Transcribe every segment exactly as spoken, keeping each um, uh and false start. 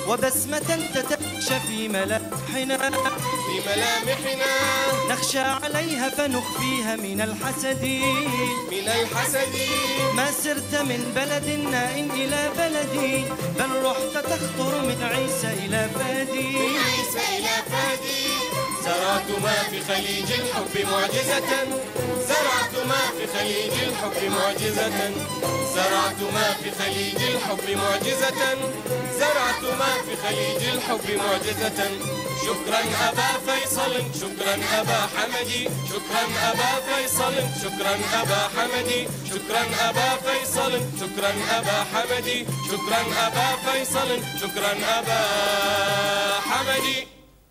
وبسمة تتمشى في ملامحنا في ملامحنا نخشى عليها فنخفيها من الحسد من الحسد. ما سرت من بلد نائم إلى بلدي، بل رحت تخطر من عيسى إلى فادي، من عيسى إلى فادي. زرعت ما في خليج الحب معجزة، زرعت ما في خليج الحب معجزة، زرعت ما في خليج الحب معجزة، زرعت ما في خليج الحب معجزة. شكرا أبا فيصل، شكرا أبا حمدي، شكرا أبا فيصل، شكرا أبا حمدي، شكرا أبا فيصل، شكرا أبا حمدي، شكرا أبا فيصل، شكرا أبا حمدي.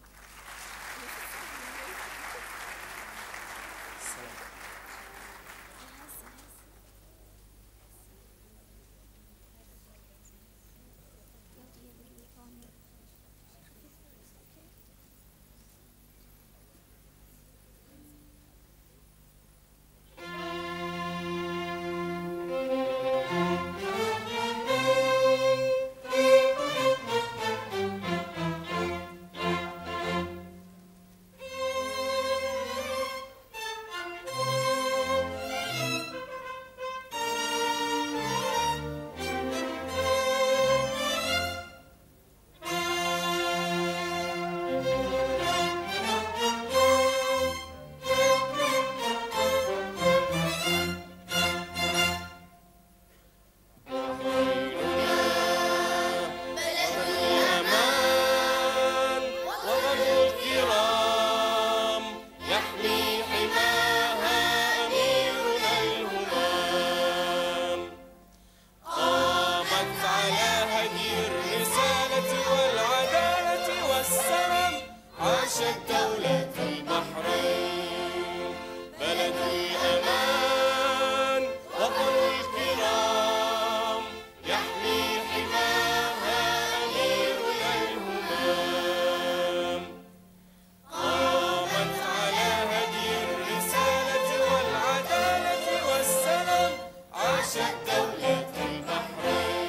عاشت دولة البحرين بلد الأمان وطن الكرام يحمي حماها أميرنا الهمام. قامت على هدي الرسالة والعدالة والسلام عاشت دولة البحرين.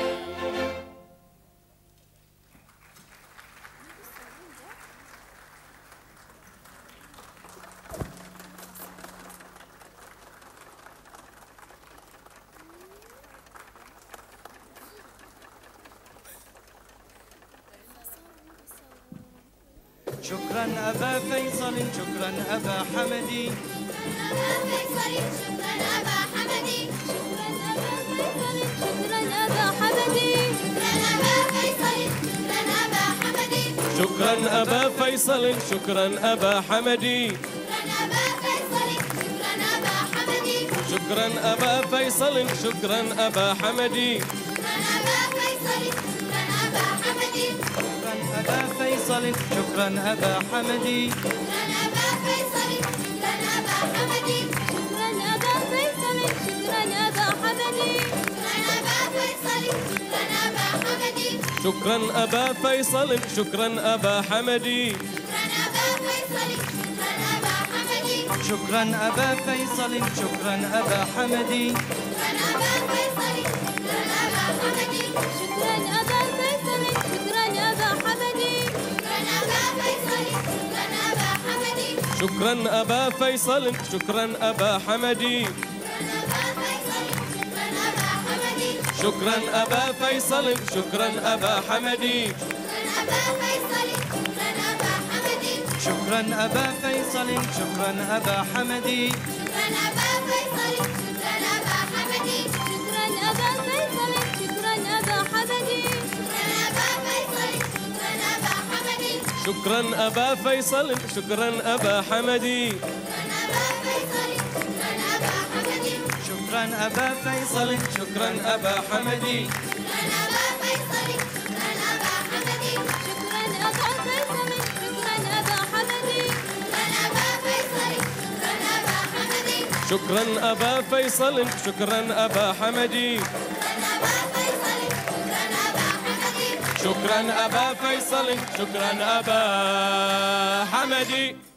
شكرا أبا فيصل، شكرا أبا حمدي، شكرا أبا فيصل، شكرا أبا حمدي، شكرا أبا حمدي، شكرا أبا فيصل، شكرا أبا حمدي، شكرا أبا فيصل، شكرا أبا حمدي، شكرا أبا فيصل، شكرا أبا حمدي، شكرا أبا فيصل، شكرا أبا حمدي، شكرا أبا فيصل، شكرا أبا حمدي، شكرا أبا فيصل، شكرا أبا حمدي، شكرا أبا فيصل، شكرا أبا حمدي، شكرا أبا فيصل، شكرا أبا حمدي، شكرا أبا فيصل، شكرا أبا حمدي، شكرا أبا فيصل، شكرا أبا حمدي، شكرا أبا فيصل، شكرا أبا حمدي، شكرا أبا فيصل، شكرا أبا حمدي.